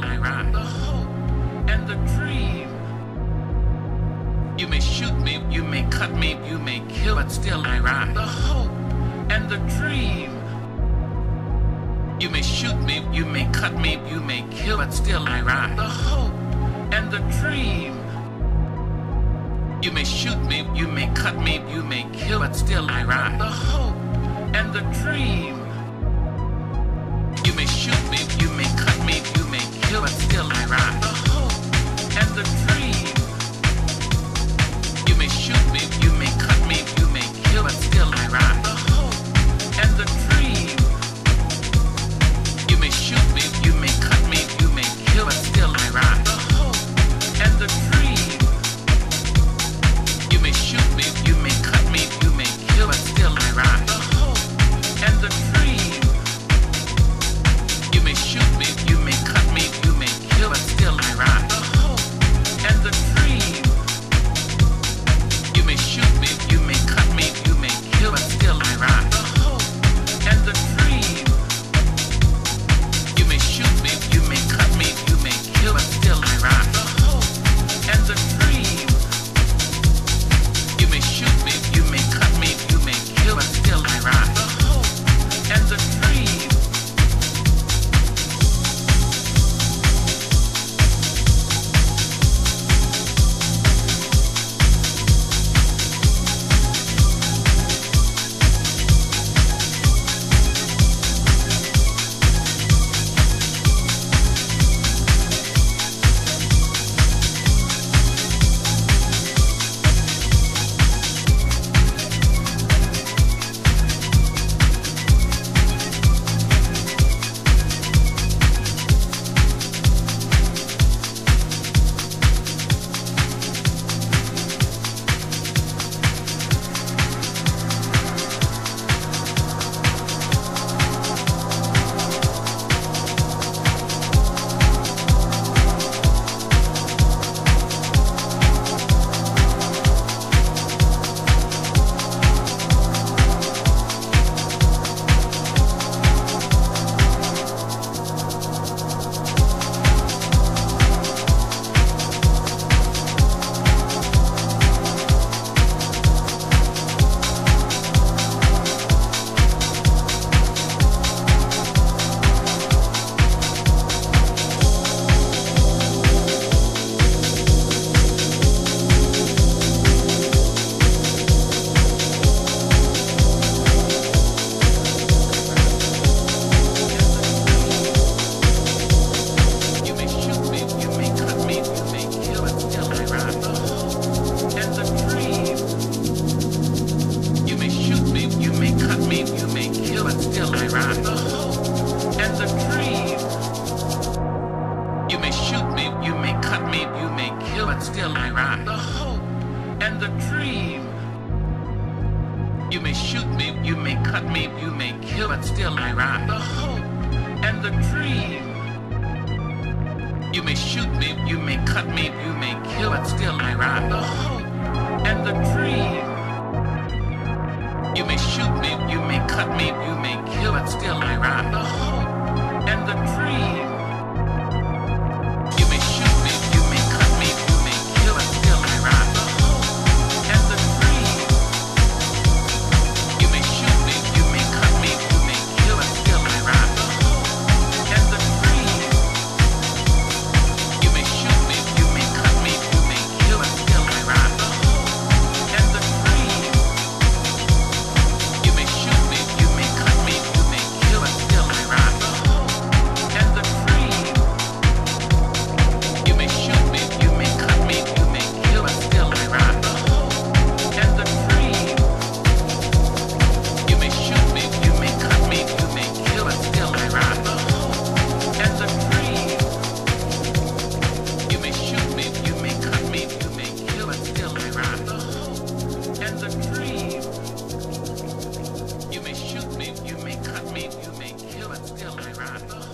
I ride. The hope and the dream. You may shoot me, you may cut me, you may kill, but still I ride. The hope and the dream. You may shoot me, you may cut me, you may kill, but still I ride. The hope and the dream. You may shoot me, you may cut me, you may kill, but still I ride. The hope and the dream. You may shoot me, you may cut me, you may kill, but still I ride. The hope and the dream. You may shoot me, you may cut me, you may kill, but still I ride. The hope and the dream. You may shoot me, you may cut me, you may kill, but still I ride. The hope and the dream. You may shoot me, you may cut me, you may kill, but still I ride. The hope and the dream. You may shoot me, you may cut me, you may kill, but still I ride. The hope and the dream. You may shoot me, you may cut me, you may kill, but still I ride. The hope and the dream. You may shoot me, you may cut me, you may kill, but still I ride. The hope and the dream. You may shoot me, you may cut me, you may kill, but still I ride. The hope and the dream. Still I ride. The hope and the dream. You may shoot me, you may cut me, you may kill, but still I ride. The hope and the dream. You may shoot me, you may cut me, you may kill, but still I ride. The hope and the dream. You may shoot me, you may cut me, you may kill, but still I ride. The hope and the dream. You may shoot me, you may cut me, you may kill, but still I ride. The hope and the dream. You may shoot me, you may cut me, you may kill, but still I ride. The hope and the dream. You may shoot me, you may cut me, you may kill, but still I ride. The hope and the dream. You may shoot me, you may cut me, you may kill, but still I ride. The hope and the dream. You may shoot me, you may cut me, you may kill, but still I ride. The hope and the dream. You may shoot me, you may cut me, you may kill, but still I ride. The hope and the dream. You may shoot me, you may cut me, you may kill, but still I ride. The hope and the dream. You may shoot me, you may cut me, you may kill, but still I ride.